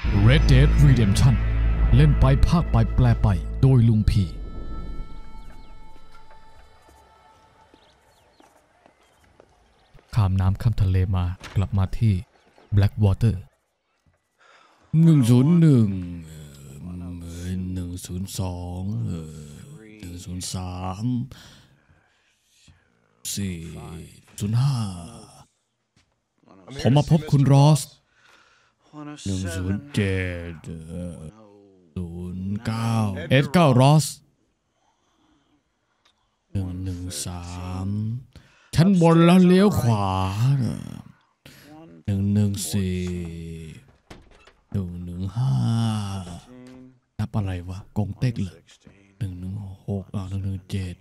Red Dead Redemption เล่นไปภาคไปแปลไปโดยลุงพีข้ามน้ำข้ามทะเลมากลับมาที่ Blackwater 101 102 103 405ผมมาพบคุณรอส107 09เอ็ดเก้ารอส113ชั้นบนแล้วเลี้ยวขวา114 115นับอะไรวะกงเต็กเลย116117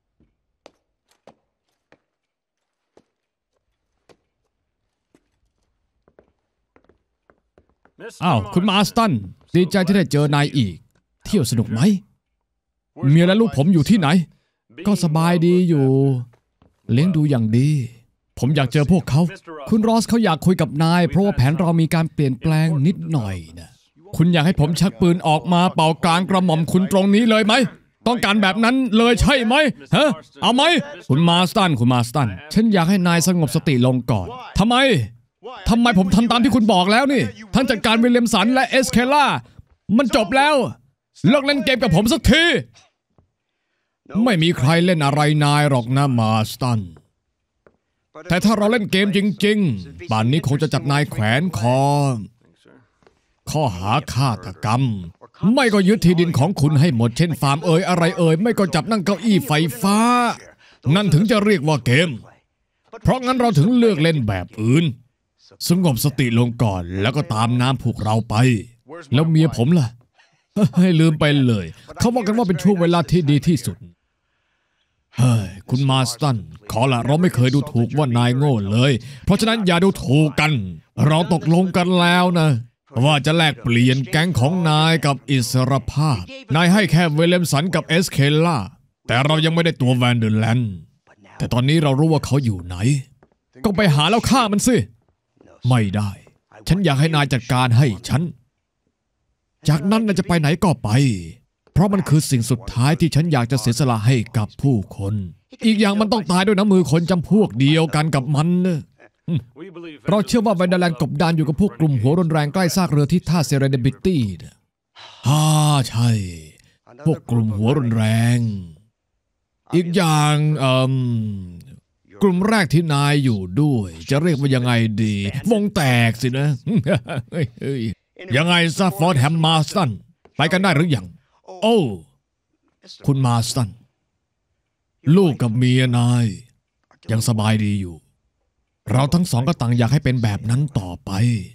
อ้าวคุณมาสตันดีใจที่ได้เจอนายอีกเที่ยวสนุกไหมเมียและลูกผมอยู่ที่ไหนก็สบายดีอยู่เลี้ยงดูอย่างดีผมอยากเจอพวกเขาคุณรอสเขาอยากคุยกับนายเพราะว่าแผนเรามีการเปลี่ยนแปลงนิดหน่อยนะคุณอยากให้ผมชักปืนออกมาเป่ากลางกระหม่อมคุณตรงนี้เลยไหมต้องการแบบนั้นเลยใช่ไหมฮะเอาไหมคุณมาสตันฉันอยากให้นายสงบสติลงก่อนทำไมผมทำตามที่คุณบอกแล้วนี่ทั้งจัดการวิลเลียมสันและเอสเคล่ามันจบแล้วเลิกเล่นเกมกับผมสักทีไม่มีใครเล่นอะไรนายหรอกนะมาสตันแต่ถ้าเราเล่นเกมจริงๆป่านนี้คงจะจับนายแขวนคอข้อหาฆาตกรรมไม่ก็ยึดที่ดินของคุณให้หมดเช่นฟาร์มอะไรไม่ก็จับนั่งเก้าอี้ไฟฟ้านั่นถึงจะเรียกว่าเกมเพราะงั้นเราถึงเลือกเล่นแบบอื่นสงบสติลงก่อนแล้วก็ตามน้ำพวกเราไปแล้วเมียผมล่ะให้ลืมไปเลยเขาว่ากันว่าเป็นช่วงเวลาที่ดีที่สุดเฮ้ยคุณมาสตันขอละเราไม่เคยดูถูกว่านายโง่เลยเพราะฉะนั้นอย่าดูถูกกันเราตกลงกันแล้วนะว่าจะแลกเปลี่ยนแก๊งของนายกับอิสรภาพนายให้แค่เวเลมสันกับเอสเคล่าแต่เรายังไม่ได้ตัวแวนเดอร์แลนด์แต่ตอนนี้เรารู้ว่าเขาอยู่ไหนก็ไปหาแล้วฆ่ามันสิไม่ได้ฉันอยากให้นายจัดการให้ฉันจากนั้นนายจะไปไหนก็ไปเพราะมันคือสิ่งสุดท้ายที่ฉันอยากจะเสียสละให้กับผู้คนอีกอย่างมันต้องตายด้วยน้ำมือคนจำพวกเดียวกันกับมันนะเราเชื่อว่าแวนเดอร์แลนด์กบดานอยู่กับพวกกลุ่มหัวรุนแรงใกล้ซากเรือที่ท่าเซเรเดบิตี้ใช่พวกกลุ่มหัวรุนแรงอีกอย่างกลุ่มแรกที่นายอยู่ด้วยจะเรียกว่ายังไงดีวงแตกสินะ ยังไงซะฟอร์ดแฮมมาสตันไปกันได้หรือยังโอ้คุณมาสตันลูกกับเมียนายยังสบายดีอยู่เราทั้งสองก็ต่างอยากให้เป็นแบบนั้นต่อไป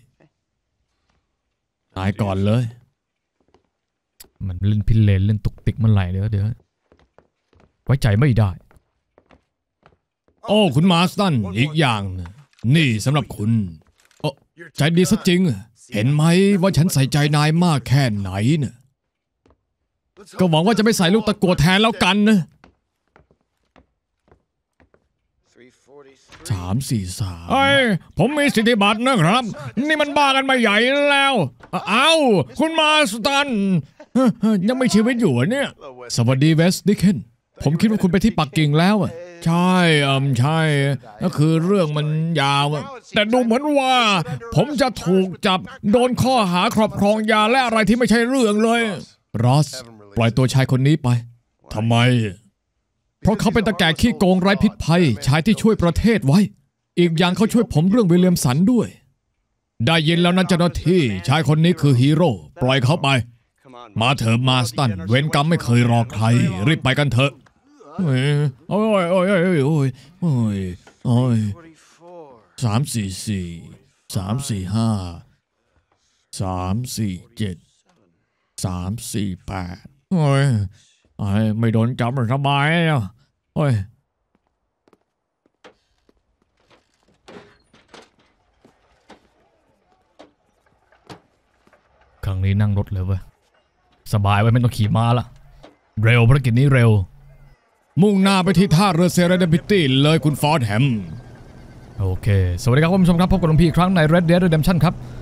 นายก่อนเลยมันเล่นพิเรนเล่นตุกติกมันไหลเลยเดี๋ยวไว้ใจไม่ได้โอ้คุณมาสตันอีกอย่างนี่สำหรับคุณใจดีซะจริงเห็นไหมว่าฉันใส่ใจนายมากแค่ไหนเนี่ยก็หวังว่าจะไม่ใส่ลูกตะกั่วแทนแล้วกันนะ343เอ้ยผมมีสิทธิบัตรนะครับนี่มันบ้ากันมาใหญ่แล้วเอ้าคุณมาสตันยังไม่ชีวิตอยู่เนี่ยสวัสดีเวสดิเคนผมคิดว่าคุณไปที่ปักกิ่งแล้วใช่ใช่ก็คือเรื่องมันยาวแต่ดูเหมือนว่าผมจะถูกจับโดนข้อหาครอบครองยาและอะไรที่ไม่ใช่เรื่องเลยรอสปล่อยตัวชายคนนี้ไปทำไมเพราะเขาเป็นตาแก่ขี้โกงไร้พิษภัยชายที่ช่วยประเทศไว้อีกอย่างเขาช่วยผมเรื่องวิลเลียมสันด้วยได้ยินแล้วนะเจ้าหน้าที่ชายคนนี้คือฮีโร่ปล่อยเขาไปมาเถอะมาสตันเวรกรรมไม่เคยรอใครรีบไปกันเถอะโอ้ย344 345 347 348โอ้ยไม่โดนจับสบายอ่ะโอ้ยครั้งนี้นั่งรถเลยเว้ยสบายไว้ไม่ต้องขี่ม้าละเร็วภารกิจนี้เร็วมุ่งหน้าไปที่ท่าเรือเซเรเดบิตี้เลยคุณฟอร์ดแฮมโอเคสวัสดีครับคุณผู้ชมครับพบกับผมพี่อีกครั้งใน Red Dead Redemption ครับ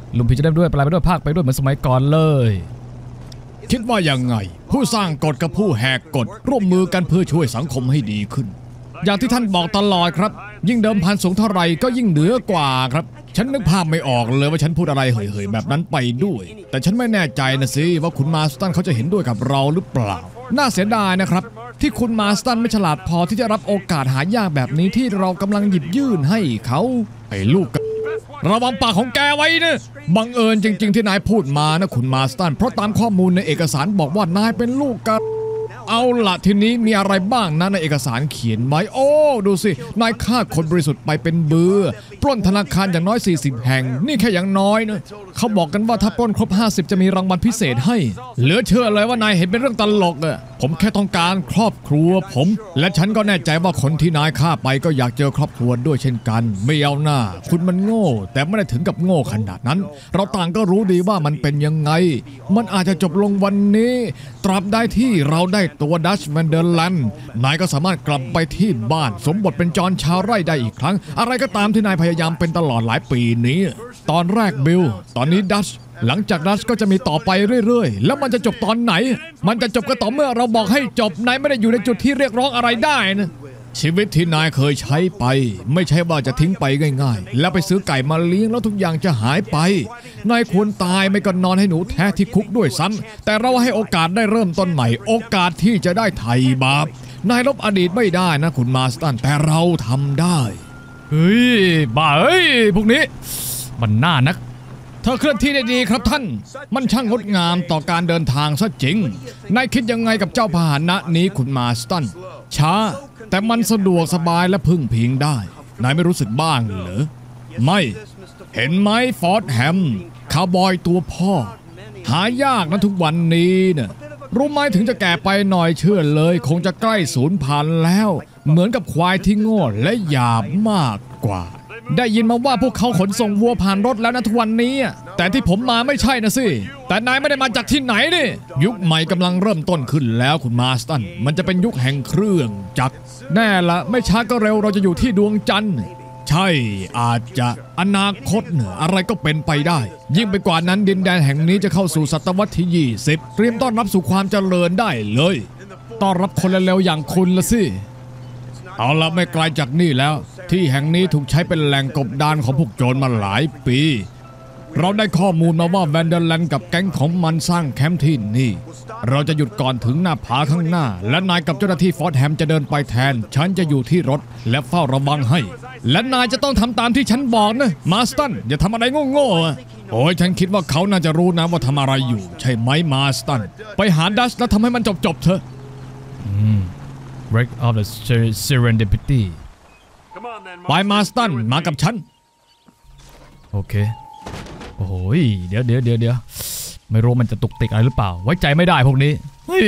ลุงพี่จะได้ด้วยไปด้วยภาคไปด้วยเหมือนสมัยก่อนเลยคิดว่ายังไงผู้สร้างกฎกับผู้แหกกฎร่วมมือกันเพื่อช่วยสังคมให้ดีขึ้นอย่างที่ท่านบอกตลอดครับยิ่งเดิมพันสูงเท่าไหร่ก็ยิ่งเหนือกว่าครับฉันนึกภาพไม่ออกเลยว่าฉันพูดอะไรเห่ยๆแบบนั้นไปด้วยแต่ฉันไม่แน่ใจนะสิว่าคุณมาสตันเขาจะเห็นด้วยกับเราหรือเปล่าน่าเสียดายนะครับที่คุณมาสตันไม่ฉลาดพอที่จะรับโอกาสหายากแบบนี้ที่เรากำลังหยิบยื่นให้เขาไอ้ลูกระวังปากของแกไว้นะบังเอิญจริงๆที่นายพูดมานะคุณมาสตันเพราะตามข้อมูลในเอกสารบอกว่านายเป็นลูกกันเอาล่ะทีนี้มีอะไรบ้างนะในเอกสารเขียนไว้โอ้ดูสินายฆ่าคนบริสุทธิ์ไปเป็นเบื่อปล้นธนาคารอย่างน้อย40แห่งนี่แค่อย่างน้อยนะเขาบอกกันว่าถ้าปล้นครบ50จะมีรางวัลพิเศษให้เหลือเชื่อเลยว่านายเห็นเป็นเรื่องตลกอะผมแค่ต้องการครอบครัวผมและฉันก็แน่ใจว่าคนที่นายฆ่าไปก็อยากเจอครอบครัวด้วยเช่นกันไม่เอาหน้าคุณมันโง่แต่ไม่ได้ถึงกับโง่ขนาดนั้นเราต่างก็รู้ดีว่ามันเป็นยังไงมันอาจจะจบลงวันนี้ตราบใดที่เราได้ตัวดัชแวนเดอร์แลนด์นายก็สามารถกลับไปที่บ้านสมบทเป็นจอห์นชาวไร่ได้อีกครั้งอะไรก็ตามที่นายพยายามเป็นตลอดหลายปีนี้ตอนแรกบิลตอนนี้ดัชหลังจากดัชก็จะมีต่อไปเรื่อยๆแล้วมันจะจบตอนไหนมันจะจบก็ต่อเมื่อเราบอกให้จบนายไม่ได้อยู่ในจุดที่เรียกร้องอะไรได้นะชีวิตที่นายเคยใช้ไปไม่ใช่ว่าจะทิ้งไปง่ายๆแล้วไปซื้อไก่มาเลี้ยงแล้วทุกอย่างจะหายไปนายควรตายไม่ก็นอนให้หนูแท้ที่คุกด้วยซ้ำแต่เราให้โอกาสได้เริ่มต้นใหม่โอกาสที่จะได้ไถ่บาปนายลบอดีตไม่ได้นะคุณมาสตันแต่เราทำได้เฮ้ยบ้าเฮ้ยพวกนี้มันน่านักเธอเคลื่อนที่ได้ดีครับท่านมันช่างงดงามต่อการเดินทางซะจริงนายคิดยังไงกับเจ้าพาหนะนี้คุณมาสตันช้าแต่มันสะดวกสบายและพึ่งพิงได้นายไม่รู้สึกบ้างเหรอไม่เห็นไหมฟอร์ดแฮมคาวบอยตัวพ่อหายากนะทุกวันนี้นะรู้ไหมถึงจะแก่ไปหน่อยเชื่อเลยคงจะใกล้สูญพันธุ์แล้วเหมือนกับควายที่โง่และหยาบมากกว่าได้ยินมาว่าพวกเขาขนส่งวัวผ่านรถแล้วนะทุกวันนี้แต่ที่ผมมาไม่ใช่นะสิแต่นายไม่ได้มาจากที่ไหนนี่ยุคใหม่กำลังเริ่มต้นขึ้นแล้วคุณมาสตันมันจะเป็นยุคแห่งเครื่องจักรแน่ละไม่ช้าก็เร็วเราจะอยู่ที่ดวงจันทร์ใช่อาจจะอนาคตอะไรก็เป็นไปได้ยิ่งไปกว่านั้นดินแดนแห่งนี้จะเข้าสู่ศตวรรษที่20เตรียมต้อนรับสู่ความเจริญได้เลยต้อนรับคนเร็วๆอย่างคุณละสิเอาละไม่ไกลจากนี่แล้วที่แห่งนี้ถูกใช้เป็นแหล่งกบดานของพวกโจรมาหลายปีเราได้ข้อมูลมาว่าแวนเดอร์แลนด์กับแก๊งของมันสร้างแคมป์ที่นี่เราจะหยุดก่อนถึงหน้าผาข้างหน้าและนายกับเจ้าหน้าที่ฟอร์ดแฮมจะเดินไปแทนฉันจะอยู่ที่รถและเฝ้าระวังให้และนายจะต้องทำตามที่ฉันบอกนะมาสตันอย่าทำอะไรโง่ๆโอ้ยฉันคิดว่าเขาน่าจะรู้นะว่าทำอะไรอยู่ใช่ไหมมาสตันไปหาดัชแล้วทำให้มันจบเถอะ Break of the serendipity ไปมาสตันมากับฉันโอเคโอ้โหเดี๋ยวไม่รู้มันจะตุกติกอะไรหรือเปล่าไว้ใจไม่ได้พวกนี้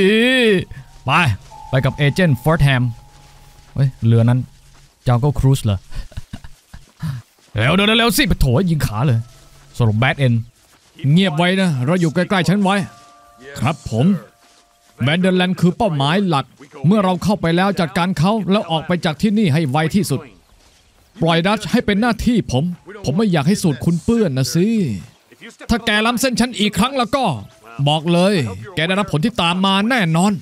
ไปกับเอเจนต์ฟอร์ดแฮมเฮ้ยเรือนั้นเจ้าก็ครูซเหรอเร็วสิไปโถยิงขาเลยสรุปแบดเอ็นเงียบไว้นะเราอยู่ใกล้ๆฉันไว้ครับผมแวนเดอร์แลนด์คือเป้าหมายหลักเมื่อเราเข้าไปแล้วจัดการเขาแล้วออกไปจากที่นี่ให้ไวที่สุดปล่อยดัชให้เป็นหน้าที่ผมไม่อยากให้สูตรคุณเปื้อนนะสิถ้าแกล้ำเส้นฉันอีกครั้งแล้วก็บอกเลยแกได้รับผลที่ตามมาแน่นอน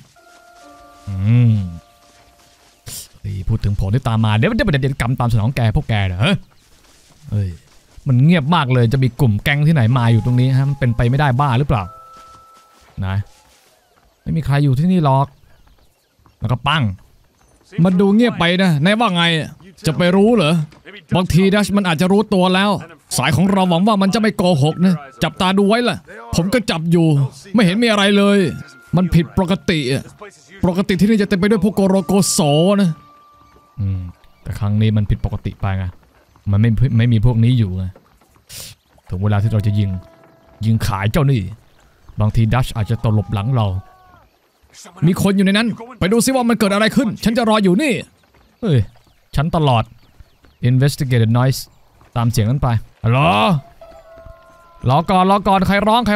พูดถึงผลที่ตามมาเดี๋ยวกรรมตามสนองแกพวกแกเหรอเฮ้ยมันเงียบมากเลยจะมีกลุ่มแก๊งที่ไหนมาอยู่ตรงนี้ฮะมันเป็นไปไม่ได้บ้าหรือเปล่านะไม่มีใครอยู่ที่นี่หรอกแล้วก็ปั้งมันดูเงียบไปนะนายว่าไงจะไปรู้เหรอบางทีดัชมันอาจจะรู้ตัวแล้วสายของเราหวังว่ามันจะไม่โกหกนะจับตาดูไว้ล่ะผมก็จับอยู่ไม่เห็นมีอะไรเลยมันผิดปกติที่นี่จะเต็มไปด้วยพวกโกโรโกโสนะแต่ครั้งนี้มันผิดปกติไปไงมันไม่มีพวกนี้อยู่ไงถึงเวลาที่เราจะยิงขายเจ้านี่บางทีดัชอาจจะตลบหลังเรามีคนอยู่ในนั้นไปดูซิว่ามันเกิดอะไรขึ้นฉันจะรออยู่นี่เฮ้ยฉันตลอด investigated noise ตามเสียงนั้นไปฮัลโหลรอก่อนใครร้อง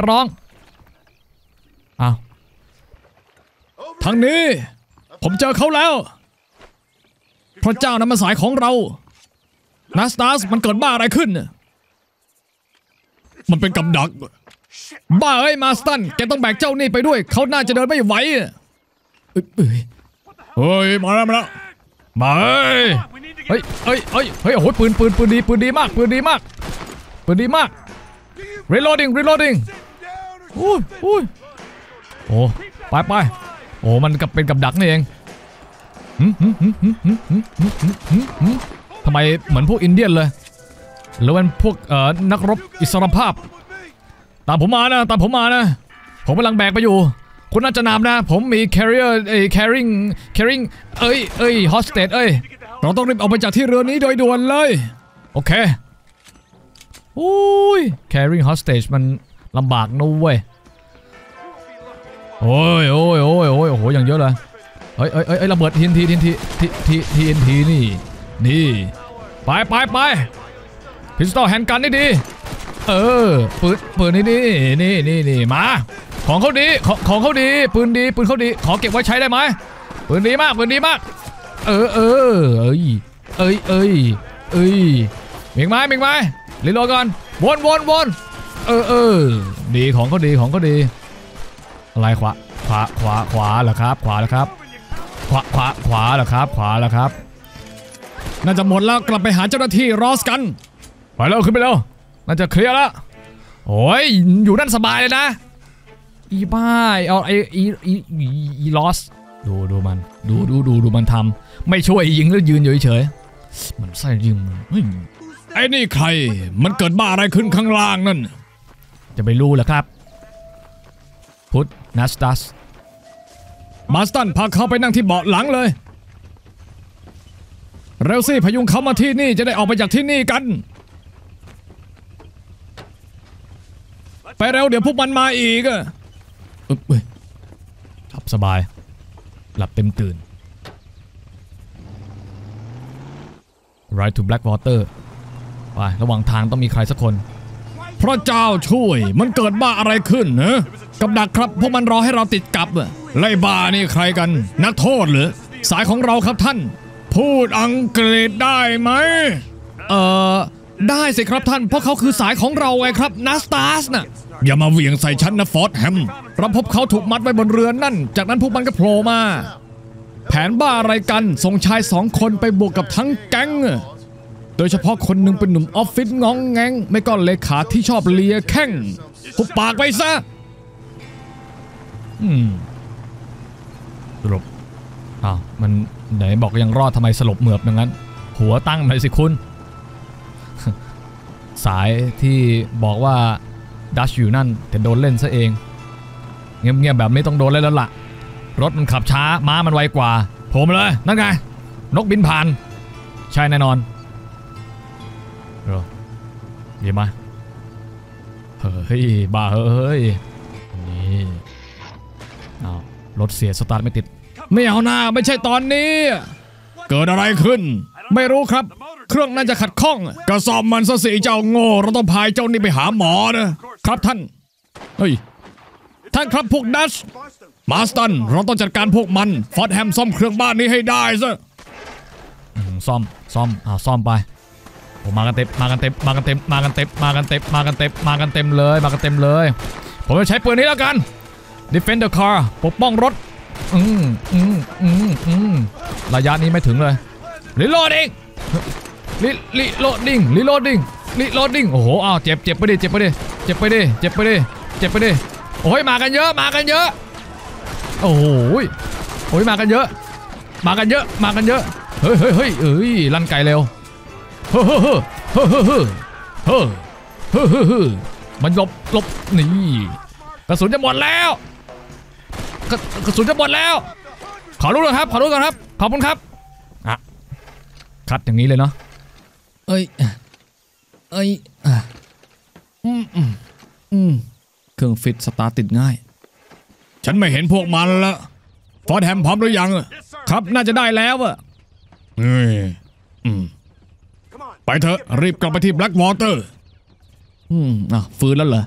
อ้าวทางนี้ผมเจอเขาแล้วพระเจ้านั้นมาสายของเรานาสตาสมันเกิดบ้าอะไรขึ้นมันเป็นกับดักบ้าเอ้ยมาสตันแกต้องแบกเจ้านี่ไปด้วยเขาน่าจะเดินไม่ไหวเฮ้ยมาแล้วมาเฮ้ยโอ้โหปืนดีมากreloading อุ้ยโอ้ไปโอ้มันเป็นกับดักนี่เองทำไมเหมือนพวกอินเดียนเลยหรือเป็นพวกนักรบอิสรภาพตามผมมานะผมกำลังแบกไปอยู่คุณน่าจะนำนะผมมี carrying hostage เราต้องรีบออกไปจากที่เรือนี้โดยด่วนเลยโอเคอุ้ย carrying hostage มันลำบากนะเว้ยโอ้ยโอ้โหอย่างเยอะเลยเฮ้ยระเบิดทีนทีนี่ไปพิสตอลแฮนด์กันนี่ดีปืนนี่มาของเขาดีของเขาดีปืนเขาดีขอเก็บไว้ใช้ได้ไหมปืนดีมากมีไหมรีโหลดก่อนวนดีของเขาดีอะไรขวาเหรอครับขวาเหรอครับน่าจะหมดแล้วกลับไปหาเจ้าหน้าที่รอสกันไปแล้วขึ้นไปแล้วน่าจะเคลียร์แล้วโอ้ยอยู่นั่นสบายเลยนะอีบ้าเอาอีลอสดูมันดูมันทำไม่ช่วยยิงแล้วยืนอยู่เฉยมันใส่ยิงไอ้นี่ใครมันเกิดบ้าอะไรขึ้นข้างล่างนั่นจะไปรู้เหรอครับพุทธนัสตัสมาสตันพาเขาไปนั่งที่เบาะหลังเลยเร็วสิพยุงเขามาที่นี่จะได้ออกไปจากที่นี่กันไปเร็วเดี๋ยวพวกมันมาอีกหลับสบายหลับเต็มตื่น Ride to Blackwater ไประหว่างทางต้องมีใครสักคนพระเจ้าช่วยมันเกิดบ้าอะไรขึ้นเนอะกับดักครับพวกมันรอให้เราติดกับไล่บ้านี่ใครกันนักโทษหรือสายของเราครับท่านพูดอังกฤษได้ไหมได้สิครับท่านเพราะเขาคือสายของเราไงครับนัสตาสน่ะอย่ามาเหวี่ยงใส่ฉันนะฟอร์ดแฮมเราพบเขาถูกมัดไว้บนเรือนั่นจากนั้นพวกมันก็โผล่มาแผนบ้าอะไรกันส่งชาย2 คนไปบวกกับทั้งแก๊งโดยเฉพาะคนหนึ่งเป็นหนุ่มออฟฟิศงองแงงไม่ก็เลขาที่ชอบเลียแข้งหุบปากไปซะสลบมันไหนบอกยังรอดทำไมสลบเหมือบอย่างนั้นหัวตั้งหน่อยสิคุณสายที่บอกว่าดัชอยู่นั่นแต่โดนเล่นซะเองเงียบๆแบบนี้ต้องโดนเล่นแล้วล่ะรถมันขับช้าม้ามันไวกว่าผมเลยนั่นไงนกบินผ่านใช่แน่นอนดีไหมเฮ้ยบ้าเฮ้ยนี่รถเสียสตาร์ทไม่ติดไม่เอาหน้าไม่ใช่ตอนนี้เกิดอะไรขึ้นไม่รู้ครับเครื่องน่าจะขัดข้องก็ซ่อมมันซะสิเจ้าโง่เราต้องพายเจ้านี่ไปหาหมอนะครับท่านท่านครับพวกดัชมาสตันเราต้องจัดการพวกมันฟอร์ดแฮมซ่อมเครื่องบ้านนี้ให้ได้ซะซ่อมไปผมมากันเต็มเลยผมจะใช้ปืนนี้แล้วกัน Defend the car ปกป้องรถระยะนี้ไม่ถึงเลยReloading โอ้โหเจ็บไปดิโอ้ยมากันเยอะโอ้โหมากันเยอะเฮ้ยลั่นไกเร็วมันหลบนี่กระสุนจะหมดแล้วขอรู้ก่อนครับขอบคุณครับคัดอย่างนี้เลยเนาะเครื่องฟิตสตาร์ทติดง่ายฉันไม่เห็นพวกมันละฟอร์ดแฮมพร้อมหรือยังครับน่าจะได้แล้วไปเถอะรีบกลับไปที่แบล็กวอเตอร์ฟื้นแล้วเหรอ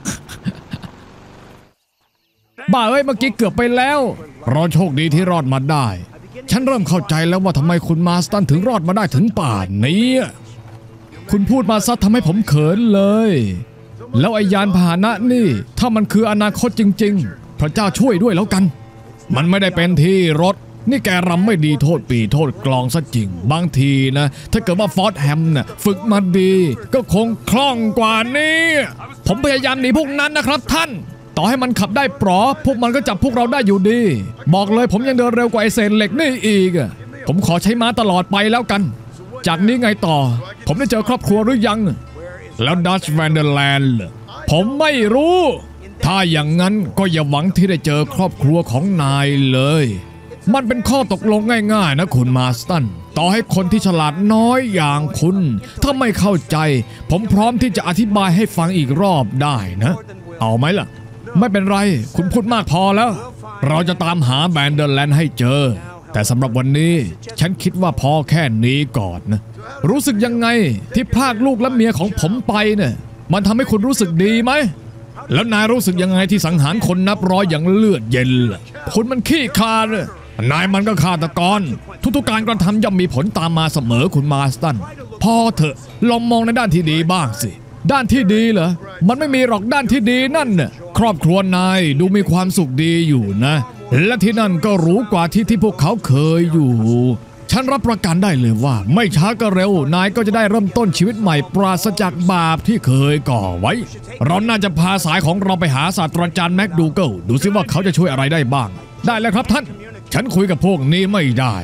บ้าเอ้ยเมื่อกี้เกือบไปแล้วเราโชคดีที่รอดมาได้ฉันเริ่มเข้าใจแล้วว่าทำไมคุณมาสตันถึงรอดมาได้ถึงป่านนี้คุณพูดมาซะทำให้ผมเขินเลยแล้วไอ้ยานพาหนะนี่ถ้ามันคืออนาคตจริงๆพระเจ้าช่วยด้วยแล้วกันมันไม่ได้เป็นที่รถนี่แกรำไม่ดีโทษปีโทษกลองซะจริงบางทีนะถ้าเกิดว่าฟอร์ดแฮมน่ะฝึกมาดีก็คงคล่องกว่านี้ผมพยายามหนีพวกนั้นนะครับท่านต่อให้มันขับได้ปลอพวกมันก็จับพวกเราได้อยู่ดีบอกเลยผมยังเดินเร็วกว่าไอเศษเหล็กนี่อีกผมขอใช้ม้าตลอดไปแล้วกันจากนี้ไงต่อผมได้เจอครอบครัวหรือยังแล้วดัชแวนเดอร์แลนด์ผมไม่รู้ถ้าอย่างนั้นก็อย่าหวังที่ได้เจอครอบครัวของนายเลยมันเป็นข้อตกลงง่ายๆนะคุณมาสตันต่อให้คนที่ฉลาดน้อยอย่างคุณถ้าไม่เข้าใจผมพร้อมที่จะอธิบายให้ฟังอีกรอบได้นะเอาไหมล่ะไม่เป็นไรคุณพูดมากพอแล้วเราจะตามหาแบนเดอร์แลนด์ให้เจอแต่สำหรับวันนี้ฉันคิดว่าพอแค่นี้ก่อนนะรู้สึกยังไงที่พรากลูกและเมียของผมไปเนี่ยมันทำให้คุณรู้สึกดีไหมแล้วนายรู้สึกยังไงที่สังหารคนนับร้อยอย่างเลือดเย็นล่ะคุณมันขี้คลาดนายมันก็ฆาตกรทุกๆการกระทำย่อมมีผลตามมาเสมอคุณมาสตันพอเถอะลองมองในด้านที่ดีบ้างสิด้านที่ดีเหรอมันไม่มีหรอกด้านที่ดีนั่นน่ะครอบครัวนายดูมีความสุขดีอยู่นะและที่นั่นก็หรูกว่าที่พวกเขาเคยอยู่ฉันรับประกันได้เลยว่าไม่ช้าก็เร็วนายก็จะได้เริ่มต้นชีวิตใหม่ปราศจากบาปที่เคยก่อไว้เราน่าจะพาสายของเราไปหาศาสตราจารย์แม็กดูเกิลดูซิว่าเขาจะช่วยอะไรได้บ้างได้เลยครับท่านฉันคุยกับพวกนี้ไม่ได้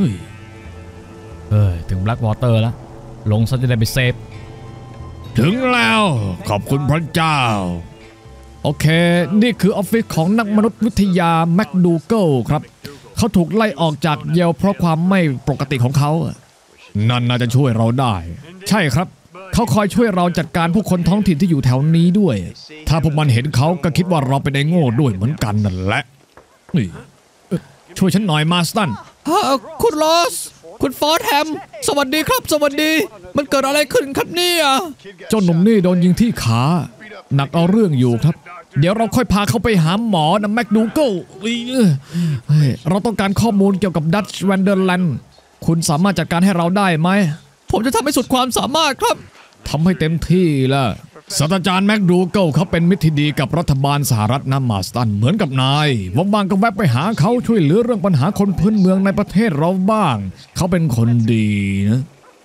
ถึงแบล็กวอเตอร์แล้วลงซะจะได้ไปเซฟถึงแล้วขอบคุณพระเจ้าโอเคนี่คือออฟฟิศของนักมนุษยวิทยาแม็กดูเกิลครับเขาถูกไล่ออกจากเยลเพราะความไม่ปกติของเขานั่นน่าจะช่วยเราได้ใช่ครับเขาคอยช่วยเราจัดการผู้คนท้องถิ่นที่อยู่แถวนี้ด้วยถ้าพวกมันเห็นเขาก็คิดว่าเราเป็นไอ้โง่ด้วยเหมือนกันนั่นแหละช่วยฉันหน่อยมาสตันคุณลอสคุณฟอร์ดแฮมสวัสดีครับสวัสดีมันเกิดอะไรขึ้นครับเนี่ยเจ้าหนุ่มนี่โดนยิงที่ขาหนักเอาเรื่องอยู่ครับเดี๋ยวเราค่อยพาเขาไปหาหมอนะแม็กดูเกิลเราต้องการข้อมูลเกี่ยวกับดัชแวนเดอร์แลนด์คุณสามารถจัดการให้เราได้ไหมผมจะทำให้สุดความสามารถครับทำให้เต็มที่ละศาสตราจารย์แม็กดูเกิลเขาเป็นมิตรที่ดีกับรัฐบาลสหรัฐนะมาสตันเหมือนกับนายว่างๆก็แวะไปหาเขาช่วยเหลือเรื่องปัญหาคนพื้นเมืองในประเทศเราบ้างเขาเป็นคนดีนะ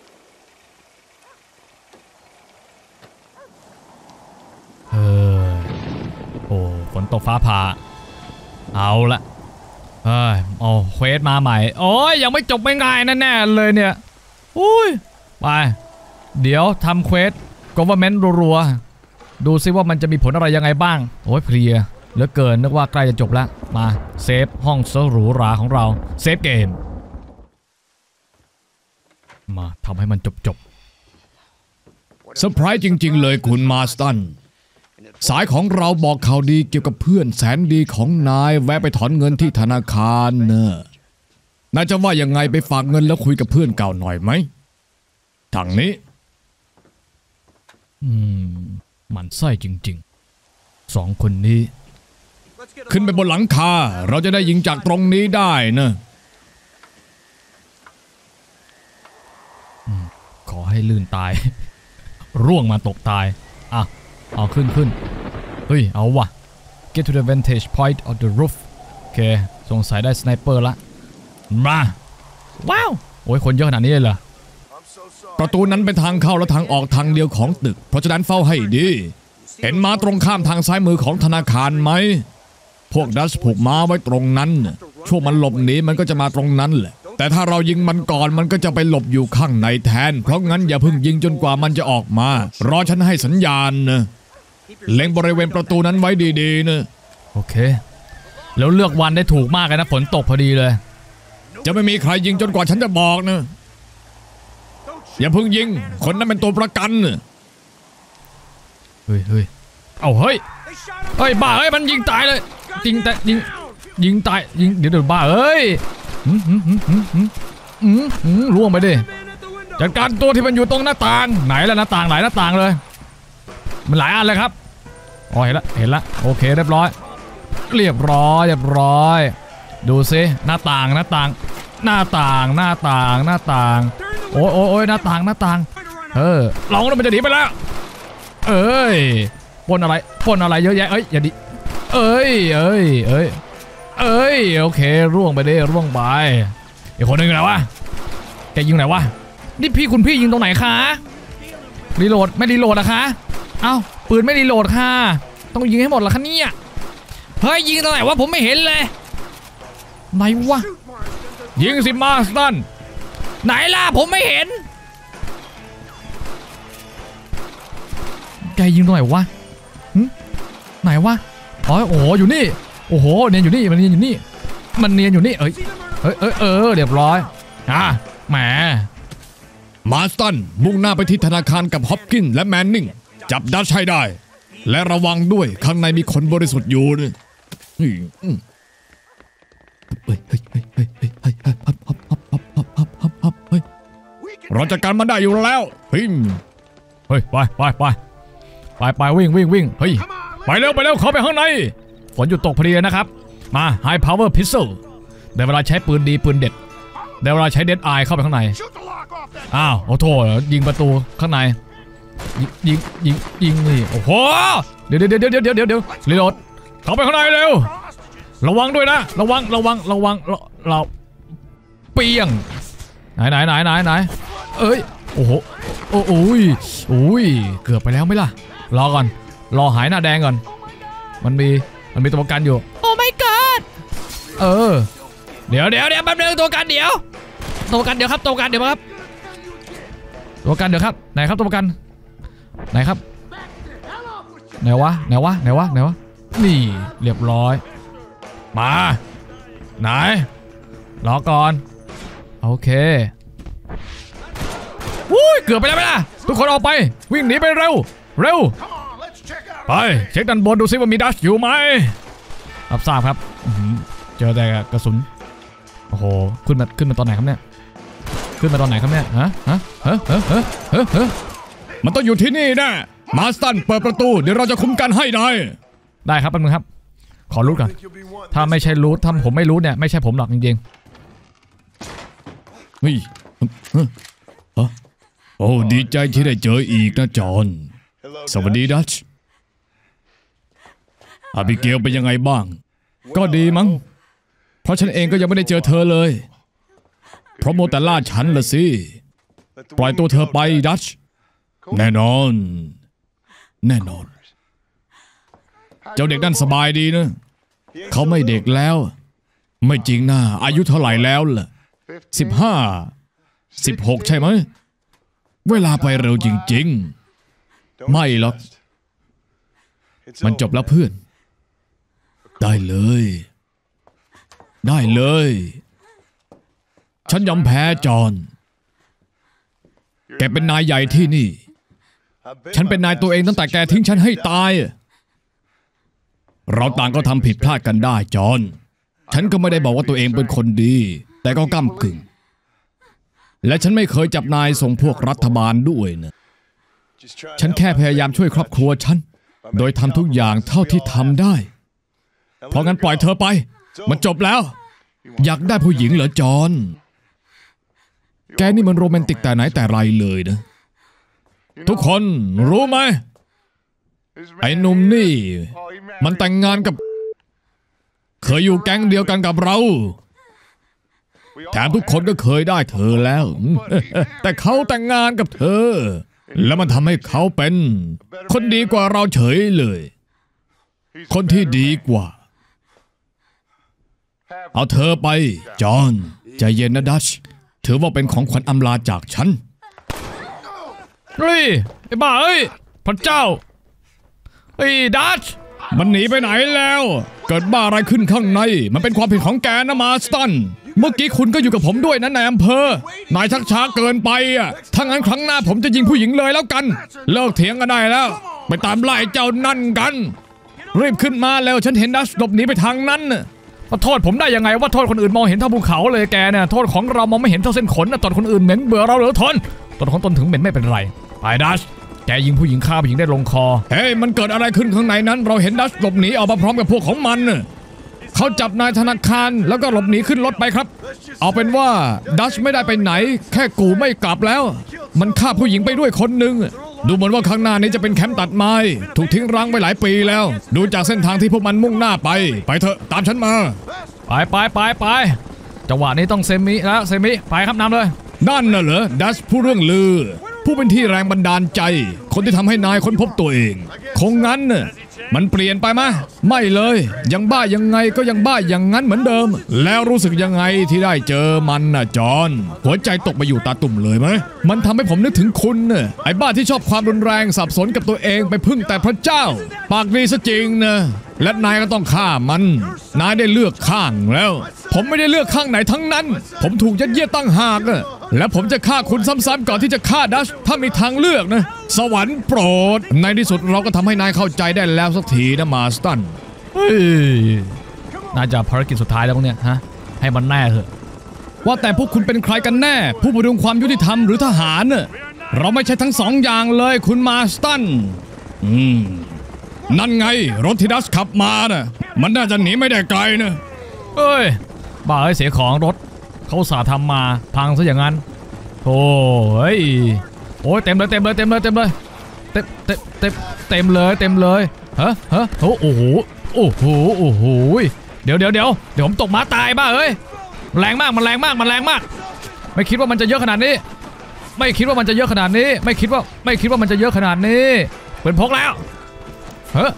โอ้ฝนตกฟ้าผ่าเอาละเอาเควสมาใหม่โอ้ยยังไม่จบไม่ง่ายแน่ๆเลยเนี่ยอุ้ยไปเดี๋ยวทำเควสgovernment รัวๆดูซิว่ามันจะมีผลอะไรยังไงบ้างโอ้ยเพลียเหลือเกินนึกว่าใกล้จะจบแล้วมาเซฟห้องหรูหราของเราเซฟเกมมาทำให้มันจบเซอร์ไพรส์จริงๆเลยคุณมาสตันสายของเราบอกข่าวดีเกี่ยวกับเพื่อนแสนดีของนายแวะไปถอนเงินที่ธนาคารเนอะนายจะว่ายังไงไปฝากเงินแล้วคุยกับเพื่อนเก่าหน่อยไหมทางนี้มันไส้จริงๆ2 คนนี้ขึ้นไปบนหลังคาเราจะได้ยิงจากตรงนี้ได้นะขอให้ลื่นตาย ร่วงมาตกตายเอาขึ้นเฮ้ยเอาวะ get to the vantage point of the roof โอเคสงสัยได้สไนเปอร์ละมาว้าวโอ้ยคนเยอะขนาดนี้เลยเหรอประตูนั้นเป็นทางเข้าและทางออกทางเดียวของตึกเพราะฉะนั้นเฝ้าให้ดีเห็นม้าตรงข้ามทางซ้ายมือของธนาคารไหมพวกดัชผูกม้าไว้ตรงนั้นช่วงมันหลบหนีมันก็จะมาตรงนั้นแหละแต่ถ้าเรายิงมันก่อนมันก็จะไปหลบอยู่ข้างในแทนเพราะงั้นอย่าเพิ่งยิงจนกว่ามันจะออกมารอฉันให้สัญญาณนะเล็งบริเวณประตูนั้นไว้ดีๆนะโอเคแล้วเลือกวันได้ถูกมากเลยนะฝนตกพอดีเลยจะไม่มีใครยิงจนกว่าฉันจะบอกนะอย่าเพิ่งยิงคนนั้นเป็นตัวประกันเฮ้ยเอาเฮ้ยบ้าเฮ้ยมันยิงตายเลยจริงแต่ยิงตายยิงเดี๋ยวบ้าเฮ้ยล่วงไปดิจัดการตัวที่มันอยู่ตรงหน้าต่างไหนล่ะหน้าต่างหลายหน้าต่างเลยมันหลายอันเลยครับอ๋อเห็นละโอเคเรียบร้อยดูซิหน้าต่างโอ้ยหน้าต่างเราแล้วมันจะหนีไปแล้วปล้นอะไรเยอะแยะเอ้ยอย่าดิเอ้ยโอเคร่วงไปดิร่วงไปอีกคนนึงอยู่ไหนวะแกยิงไหนวะนี่คุณพี่ยิงตรงไหนคะรีโหลดไม่รีโหลดอะคะเอ้าปืนไม่รีโหลดค่ะต้องยิงให้หมดเหรอคะเนี่ยเฮ้ยยิงตรงไหนวะผมไม่เห็นเลยไหนวะยิงสิมาสตันไหนล่ะผมไม่เห็นแกยิงตรงไหนวะไหนวะอ๋อโอ้โหอยู่นี่โอ้โหเนียนอยู่นี่มันเนียนอยู่นี่เอ้ยเรียบร้อยแหมมาสตันมุ่งหน้าไปที่ธนาคารกับฮอปกินและแมนนิงจับดัชให้ได้และระวังด้วยข้างในมีคนบริสุทธิ์อยู่เราจัดการมันได้อยู่แล้วเฮ้ยไปวิ่งเฮ้ยไปเร็วเข้าไปข้างในฝนหยุดตกพอดีนะครับมา High Power Pistol ได้เวลาใช้ปืนดีปืนเด็ดได้เวลาใช้เดดไอเข้าไปข้างในอ้าวโอ้โหยิงประตูข้างในยิงนี่โอ้โหเดี๋ยวรีโหลดเข้าไปข้างในเร็วระวังด้วยนะระวังเราเปียงไหนเอ้ยโอ้โหโอ้ยเกือบไปแล้วไหมล่ะรอก่อนรอหายหน้าแดงก่อนมันมีตัวประกันอยู่โอ้ my god เดี๋ยวแป๊บนึงตัวประกันเดี๋ยวครับไหนครับตัวประกันไหนครับไหนวะนี่เรียบร้อยมาไหนรอก่อนโอเคเกือบไปแล้วไหมล่ะทุกคนออกไปวิ่งหนีไปเร็วไปเช็คด้านบนดูซิว่ามีดัชอยู่ไหมรับทราบครับเจอแต่กระสุนโอ้โหขึ้นมาตอนไหนครับเนี่ยฮะมันต้องอยู่ที่นี่นะมาสตันเปิดประตูเดี๋ยวเราจะคุ้มกันให้ได้ครับแป๊บนึงครับขอรูทก่อนถ้าไม่ใช่รูทถ้าผมไม่รู้เนี่ยไม่ใช่ผมหรอกจริงๆเฮ้ยโอ้ดีใจที่ได้เจออีกนะจอห์นสวัสดีดัชอาบิเกลเป็นยังไงบ้างก็ดีมั้งเพราะฉันเองก็ยังไม่ได้เจอเธอเลยเพราะโมแต่ล่าฉันละสิปล่อยตัวเธอไปดัชแน่นอนเจ้าเด็กนั่นสบายดีนะเขาไม่เด็กแล้วไม่จริงนะอายุเท่าไหร่แล้วล่ะ16ใช่ไหมเวลาไปเร็วจริงๆไม่หรอกมันจบแล้วเพื่อนได้เลยฉันยอมแพ้จอห์นแกเป็นนายใหญ่ที่นี่ฉันเป็นนายตัวเองตั้งแต่แกทิ้งฉันให้ตายเราต่างก็ทำผิดพลาดกันได้จอห์นฉันก็ไม่ได้บอกว่าตัวเองเป็นคนดีแต่ก็ก้ำกึ่งและฉันไม่เคยจับนายส่งพวกรัฐบาลด้วยนะฉันแค่พยายามช่วยครอบครัวฉันโดยทำทุกอย่างเท่าที่ทำได้เพราะงั้นปล่อยเธอไปมันจบแล้วอยากได้ผู้หญิงเหรอจอห์นแกนี่มันโรแมนติกแต่ไหนแต่ไรเลยนะทุกคนรู้ไหมไอ้หนุ่มนี่มันแต่งงานกับเคยอยู่แก๊งเดียวกันกับเราแถมทุกคนก็เคยได้เธอแล้วแต่เขาแต่งงานกับเธอแล้วมันทำให้เขาเป็นคนดีกว่าเราเฉยเลยคนที่ดีกว่าเอาเธอไปจอห์นใจเย็นนะดัชถือว่าเป็นของขวัญอำลาจากฉันเฮ้ยไอ้บ้าเอ้ยพระเจ้าไอ้ดัชมันหนีไปไหนแล้วเกิดบ้าอะไรขึ้นข้างในมันเป็นความผิดของแกนะมาสตันเมื่อกี้คุณก็อยู่กับผมด้วยนะนายอำเภอนายชักช้าเกินไปอ่ะถ้างั้นครั้งหน้าผมจะยิงผู้หญิงเลยแล้วกันเลิกเถียงกันได้แล้วไปตามไล่เจ้านั่นกันรีบขึ้นมาแล้วฉันเห็นดัชหลบหนีไปทางนั้นมาโทษผมได้ยังไงว่าโทษคนอื่นมองเห็นเท่าภูเขาเลยแกเนี่ยโทษของเรามองไม่เห็นเท่าเส้นขนนะตอนคนอื่นเหม็นเบื่อเราเหลือทนตอนของตนถึงเหม็นไม่เป็นไรไปดัชแกยิงผู้หญิงฆ่าผู้หญิงได้ลงคอเฮ้ยมันเกิดอะไรขึ้นข้างในนั้นเราเห็นดัชหลบหนีออกมาพร้อมกับพวกของมันเขาจับนายธนาคารแล้วก็หลบหนีขึ้นรถไปครับเอาเป็นว่าดัชไม่ได้ไปไหนแค่กูไม่กลับแล้วมันฆ่าผู้หญิงไปด้วยคนหนึ่งดูเหมือนว่าข้างหน้านี้จะเป็นแคมป์ตัดไม้ถูกทิ้งร้างไปหลายปีแล้วดูจากเส้นทางที่พวกมันมุ่งหน้าไปเถอะตามฉันมาไปจังหวะนี้ต้องเซมิแล้วเซมิไปครับนำเลยนั่นน่ะเหรอดัชผู้เรื่องลือผู้เป็นที่แรงบันดาลใจคนที่ทำให้นายค้นพบตัวเองคงงั้นน่ะมันเปลี่ยนไปไหมไม่เลยยังบ้ายังไงก็ยังบ้าอย่างนั้นเหมือนเดิมแล้วรู้สึกยังไงที่ได้เจอมันน่ะจอห์นหัวใจตกไปอยู่ตาตุ่มเลยไหมมันทำให้ผมนึกถึงคุณน่ะไอ้บ้าที่ชอบความรุนแรงสับสนกับตัวเองไปพึ่งแต่พระเจ้าปากดีซะจริงนะและนายก็ต้องฆ่ามันนายได้เลือกข้างแล้วผมไม่ได้เลือกข้างไหนทั้งนั้นผมถูกยัดเยียดตั้งหากนะและผมจะฆ่าคุณซ้ำๆก่อนที่จะฆ่าดัชถ้ามีทางเลือกนะสวรรค์โปรดในที่สุดเราก็ทำให้นายเข้าใจได้แล้วสักทีนะมาสตันน่าจะภารกิจสุดท้ายแล้วเนี่ยฮะให้มันแน่เถอะว่าแต่พวกคุณเป็นใครกันแน่ผู้บำรุงความยุติธรรมหรือทหารเน่ะเราไม่ใช่ทั้งสองอย่างเลยคุณมาสตันนั่นไงรถที่ดัชขับมาน่ะมันน่าจะหนีไม่ได้ไกลนะเอ้ยบ้าเสียของรถเขาสาทำมาพังซะอย่างนั้นโอ้ยโอ้ยเต็มเลยเต็มเลยฮะโอ้โหเดี๋ยวผมตกม้าตายบ้าเอ้ยมันแรงมากไม่คิดว่ามันจะเยอะขนาดนี้ไม่คิดว่ามันจะเยอะขนาดนี้เป็นพกแล้วเฮ้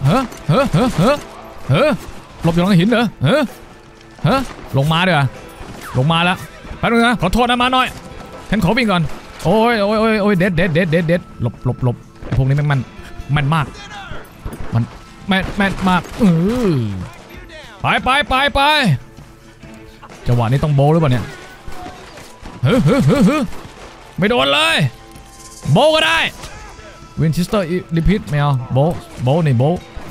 หลบอยู่หลังหินเหรอเฮ้ลงมาเดี๋ยวลงมาแล้วแป๊บนึงนะขอโทษนะมาหน่อยฉันขอวิ่งก่อนโอ้ยเด็ดหลบพวกนี้แม่นมากมันแม่นมากไปจังหวะนี้ต้องโบหรือเปล่าเนี่ยไม่โดนเลยโบก็ได้วินชิสเตอร์รีพีทไม่เอาโบนี่โบ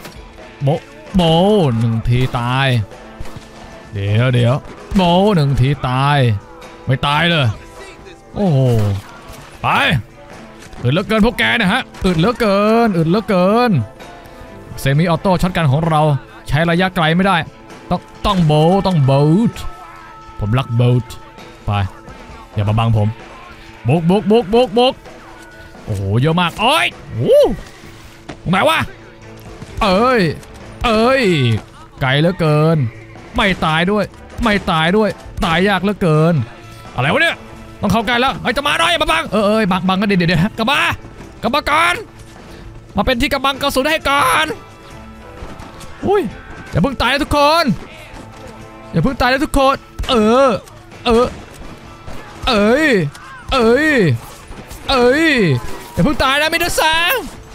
หนึ่งทีตายเดี๋ยวโบหนึ่งทีตายไม่ตายเลยโอ้โหไปอึดเหลือเกินพวกแกนะฮะอึดเหลือเกินเซมิออโต้ช็อตกันของเราใช้ระยะไกลไม่ได้ต้องโบผมรักโบไปอย่ามาบังผมบุกโอ้โหเยอะมากโอ้ยหมายว่าเอ้ยไกลเหลือเกินไม่ตายด้วยตายยากเหลือเกินอะไรวะเนี่ยต้องเข้าใกล้แล้วไอ้จะมาหน่อยมาบังบังก็เดี๋ยวกลับมาก่อนมาเป็นที่กำบังกระสุนให้ก่อนอุ้ยอย่าเพิ่งตายนะทุกคนอย่าเพิ่งตายนะมิเตอร์ซัง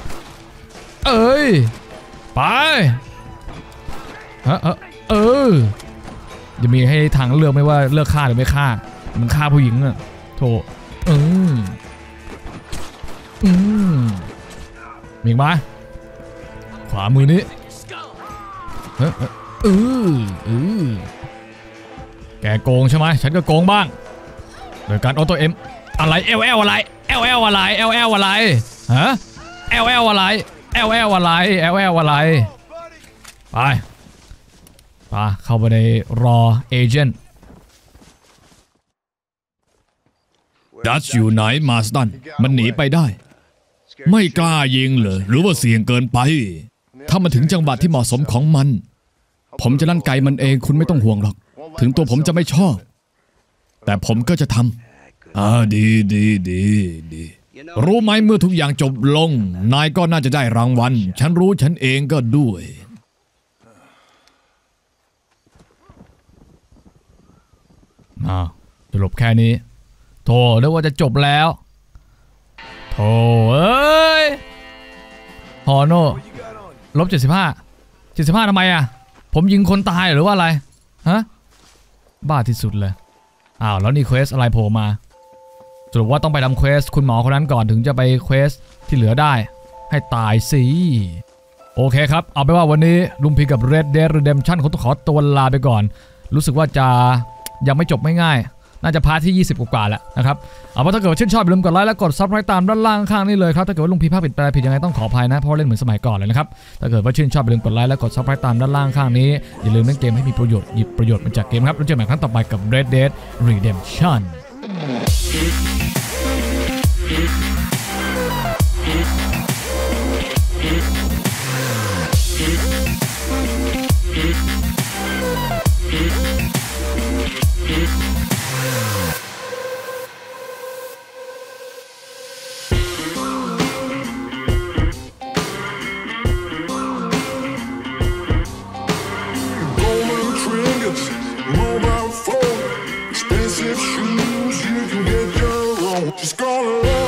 ไปจะมีให้ทางเลือกไม่ว่าเลือกฆ่าหรือไม่ฆ่ามึงฆ่าผู้หญิงอะโถมีมาขวามือนี้แกโกงใช่ไหมฉันก็โกงบ้างโดยการออโต้เอ็มอะไร LL อะไรฮะ LL อะไรไปเข้าไปในรอเอเจนต์ดัชอยู่ไหนมาสตันมันหนีไปได้ไม่กล้ายิงเหรอหรือว่าเสี่ยงเกินไปถ้ามาถึงจังหวะที่เหมาะสมของมันผมจะลั่นไกมันเองคุณไม่ต้องห่วงหรอกถึงตัวผมจะไม่ชอบแต่ผมก็จะทำดีรู้ไหมเมื่อทุกอย่างจบลงนายก็น่าจะได้รางวัลฉันรู้ฉันเองก็ด้วยจบแค่นี้โธ่นึกว่าจะจบแล้วโธ่เอ้ยฮอโน่ลบ75ทำไมอ่ะผมยิงคนตายหรือว่าอะไรฮะบ้าที่สุดเลยแล้วนี่เควสอะไรโผล่มาสรุปว่าต้องไปทำเควสคุณหมอคนนั้นก่อนถึงจะไปเควสที่เหลือได้ให้ตายสิโอเคครับเอาไปว่าวันนี้ลุงพีกับ Red Dead Redemption เขาต้องขอตัวลาไปก่อนรู้สึกว่าจะยังไม่จบไม่ง่ายน่าจะพาร์ทที่20กว่าแล้วนะครับเอาว่าถ้าเกิดว่าชื่นชอบอย่าลืมกดไลค์และกด Subscribe ตามด้านล่างข้างนี้เลยครับถ้าเกิดว่าลุงพีภาพผิดแปลผิดยังไงต้องขออภัยนะเพราะเล่นเหมือนสมัยก่อนเลยนะครับถ้าเกิดว่าชื่นชอบอย่าลืมกดไลค์และกด Subscribe ตามด้านล่างข้างนี้อย่าลืมเล่นเกมให้มีประโยชน์หยิบประโยชน์มาจากเกมครับแล้วเจอกันใหม่ครั้งต่อไปกับ Red Dead Redemption shoes, you can get your own. She's gonna love